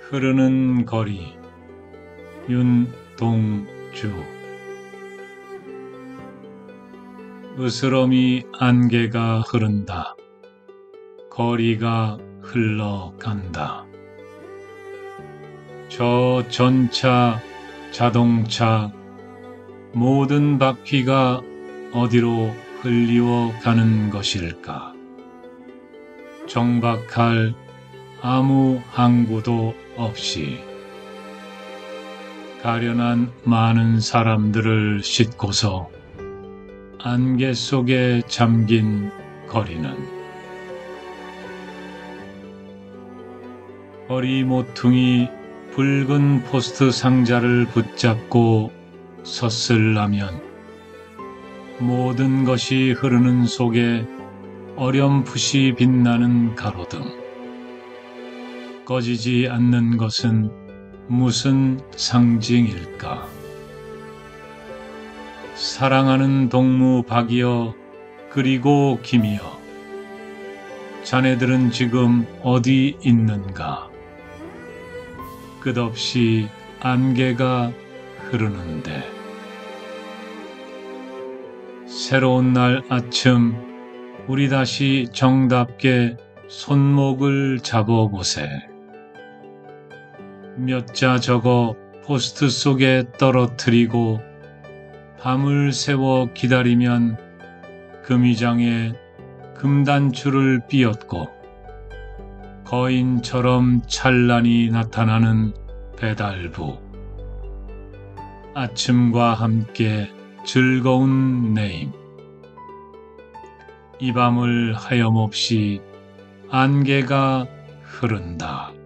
흐르는 거리 윤동주 으스러미 안개가 흐른다. 거리가 흘러간다. 저 전차, 자동차, 모든 바퀴가 어디로 흘리워 가는 것일까? 정박할 아무 항구도 없이 가련한 많은 사람들을 싣고서 안개 속에 잠긴 거리는 허리 모퉁이 붉은 포스트 상자를 붙잡고 섰으려면 모든 것이 흐르는 속에 어렴풋이 빛나는 가로등. 꺼지지 않는 것은 무슨 상징일까? 사랑하는 동무 박이여 그리고 김이여, 자네들은 지금 어디 있는가? 끝없이 안개가 흐르는데 새로운 날 아침 우리 다시 정답게 손목을 잡아보세. 몇 자 적어 포스트 속에 떨어뜨리고 밤을 새워 기다리면 금위장에 금단추를 삐었고 거인처럼 찬란히 나타나는 배달부. 아침과 함께 즐거운 내임. 이 밤을 하염없이 안개가 흐른다.